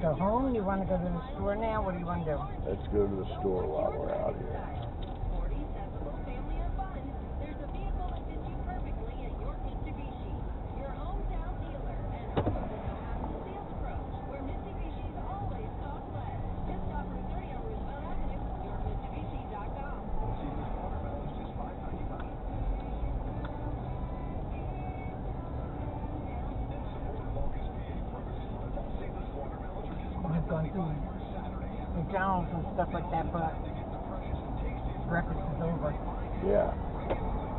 go home? You want to go to the store now? What do you want to do? Let's go to the store while we're out here. I've gone through McDonald's and stuff like that, but breakfast is over. Yeah.